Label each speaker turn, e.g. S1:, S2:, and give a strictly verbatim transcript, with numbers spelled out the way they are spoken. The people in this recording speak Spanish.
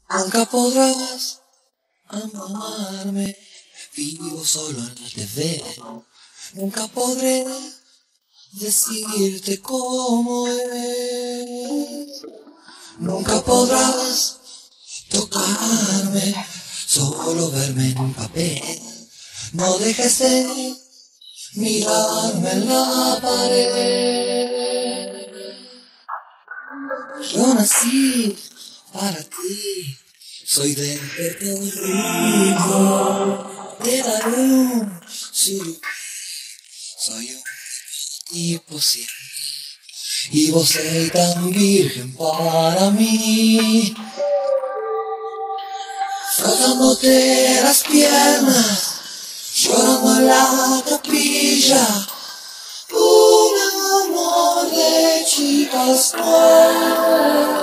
S1: Nunca podrás amarme, vivo solo en la T V. Nunca podré decirte cómo es. Nunca podrás tocarme, solo verme en papel. No dejes de mirarme en la pared. Yo nací para ti, soy de Puerto Rico, de Darún, Surupí, soy un tipo cien, y vos sois tan virgen para mí, frotándote las piernas, llorando en la capilla, un amor de chicas.